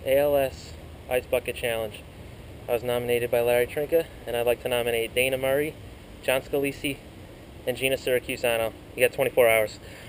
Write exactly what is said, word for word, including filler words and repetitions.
A L S Ice Bucket Challenge. I was nominated by Larry Trnka, and I'd like to nominate Dayna Murray, Scalese, and Gina Siracusano. You got twenty-four hours.